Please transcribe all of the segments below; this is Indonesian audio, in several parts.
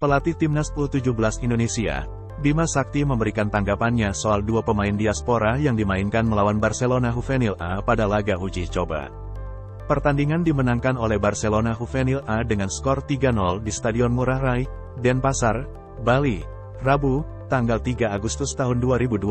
Pelatih Timnas U17 Indonesia, Bima Sakti memberikan tanggapannya soal dua pemain diaspora yang dimainkan melawan Barcelona Juvenil A pada laga uji coba. Pertandingan dimenangkan oleh Barcelona Juvenil A dengan skor 3-0 di Stadion Ngurah Rai, Denpasar, Bali, Rabu, tanggal 3 Agustus tahun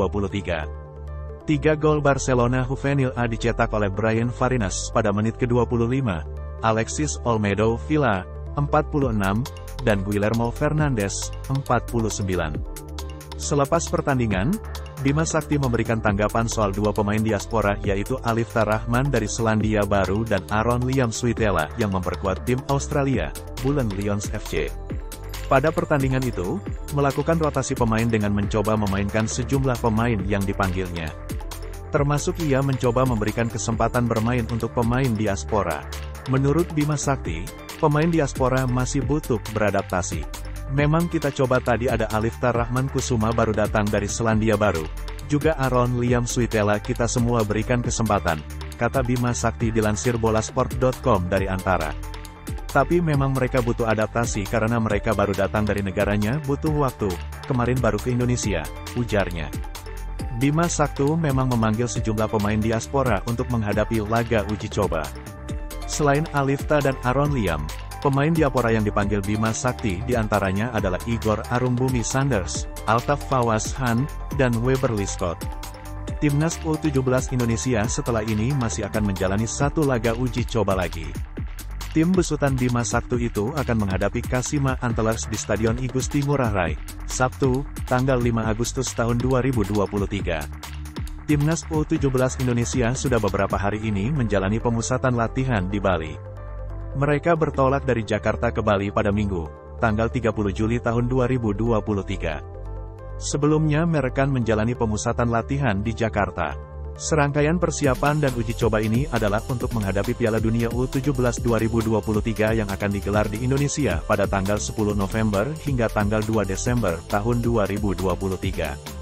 2023. 3 gol Barcelona Juvenil A dicetak oleh Brian Farinas pada menit ke-25, Alexis Olmedo Villa, 46, dan Guillermo Fernandes, 49. Selepas pertandingan, Bima Sakti memberikan tanggapan soal dua pemain diaspora yaitu Alifta Rahman dari Selandia Baru dan Aaron Liam Suitela yang memperkuat tim Australia, Bullen Lions FC. Pada pertandingan itu, melakukan rotasi pemain dengan mencoba memainkan sejumlah pemain yang dipanggilnya. Termasuk ia mencoba memberikan kesempatan bermain untuk pemain diaspora. Menurut Bima Sakti, pemain diaspora masih butuh beradaptasi. Memang kita coba tadi ada Alifta Rahman Kusuma baru datang dari Selandia Baru. Juga Aaron Liam Suitela kita semua berikan kesempatan, kata Bima Sakti dilansir bolasport.com dari Antara. Tapi memang mereka butuh adaptasi karena mereka baru datang dari negaranya butuh waktu, kemarin baru ke Indonesia, ujarnya. Bima Sakti memang memanggil sejumlah pemain diaspora untuk menghadapi laga uji coba. Selain Alifta dan Aaron Liam, pemain diaspora yang dipanggil Bima Sakti diantaranya adalah Igor Arumbumi Sanders, Altaf Fawaz Han, dan Weberly Scott. Timnas U17 Indonesia setelah ini masih akan menjalani satu laga uji coba lagi. Tim besutan Bima Sakti itu akan menghadapi Kashima Antlers di Stadion Igusti Ngurah Rai, Sabtu, tanggal 5 Agustus tahun 2023. Timnas U17 Indonesia sudah beberapa hari ini menjalani pemusatan latihan di Bali. Mereka bertolak dari Jakarta ke Bali pada Minggu, tanggal 30 Juli tahun 2023. Sebelumnya mereka menjalani pemusatan latihan di Jakarta. Serangkaian persiapan dan uji coba ini adalah untuk menghadapi Piala Dunia U17 2023 yang akan digelar di Indonesia pada tanggal 10 November hingga tanggal 2 Desember tahun 2023.